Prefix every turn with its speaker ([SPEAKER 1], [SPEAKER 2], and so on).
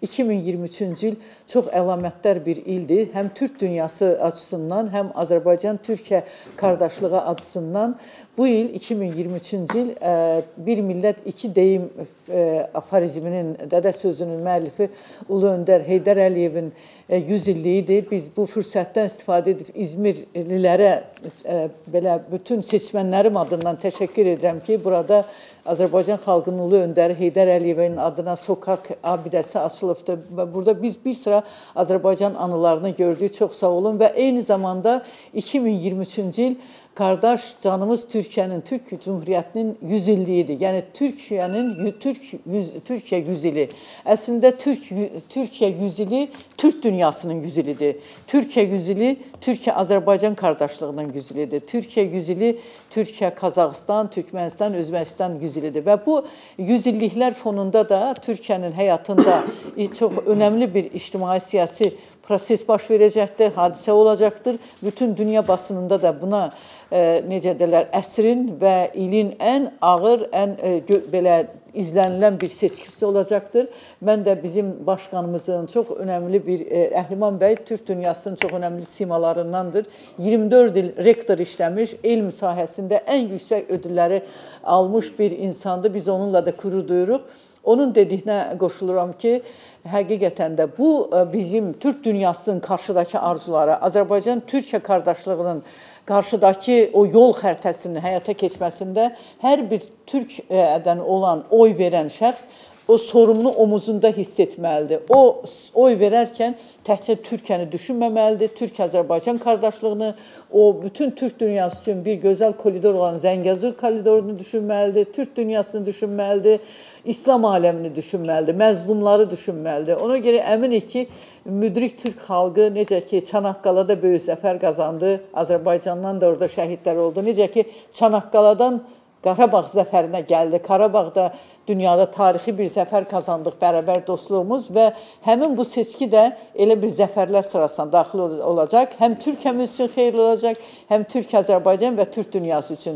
[SPEAKER 1] 2023-cü il çox əlamətdar bir ildir. Həm Türk dünyası açısından, həm Azərbaycan-Türkiyə qardaşlığı açısından bu il 2023-cü il bir millət iki deyim aforizminin, dədə sözünün müəllifi Ulu Öndər Heydər Əliyevin 100 illiyidir. Biz bu fürsətdən istifadə edib İzmirlilərə belə bütün seçmənlərim adından təşəkkür edirəm ki, burada Azərbaycan xalqının Ulu Öndəri Heydər Əliyevin adına sokaq abidəsi açılıbdır. Burada biz bir sıra Azərbaycan anılarını gördük. Çox sağ olun və eyni zamanda 2023-cü il qardaş canımız Türkiyənin, Türk Cümhuriyyətinin 100 illiyidir. Yəni Türkiyə 100 ili. Əslində Türkiyə 100 ili Türk dünyasının 100 ilidir. Türkiyə 100 ili Türkiyə-Azərbaycan qardaşlığının 100 ilidir. Türkiyə 100 ili Türkiyə-Qazaxıstan, Türkmənistan, Özbəkistan 100 ilidir. Və bu 100 illiklər fonunda da Türkiyənin həyatında çox önəmli bir ictimai-siyasi proses baş verəcəkdir, hadisə olacaqdır. Bütün dünya basınında da buna necə deyirlər, əsrin və ilin ən ağır, ən belə izlənilən bir seçkisi olacaqdır. Mən də bizim başqanımızın çox önəmli bir, Əhliman bəy Türk dünyasının çox önəmli simalarındandır. 24 il rektor işləmiş, elm sahəsində ən yüksək ödülləri almış bir insandır. Biz onunla da qürur duyuruq. Onun dediyinə qoşuluram ki, həqiqətən də bu bizim Türk dünyasının qarşıdakı arzuları, Azərbaycan-Türkiyə qardaşlığının qarşıdakı o yol xəritəsinin həyata keçməsində hər bir Türkiyədən olan oy verən şəxs o sorumlu omuzunda hiss etməlidir. O oy verərkən təkcə Türkiyəni düşünməməlidir, Türk-Azərbaycan qardaşlığını, o bütün Türk dünyası üçün bir gözəl koridor olan Zəngəzur koridorunu düşünməlidir, Türk dünyasını düşünməlidir, İslam aləmini düşünməlidir, məzlumları düşünməlidir. Ona görə əminik ki, müdrik Türk xalqı necə ki Çanaqqalada böyük zəfər qazandı, Azərbaycandan da orada şəhidlər oldu. Necə ki Çanaqqaladan Qarabağ zəfərinə gəldi. Qarabağda dünyada tarixi bir zəfər qazandıq, bərabər dostluğumuz və həmin bu seçki də elə bir zəfərlər sırasına daxil olacaq. Həm Türkiyəmiz üçün xeyirli olacaq, həm Türk-Azərbaycan və Türk dünyası üçün.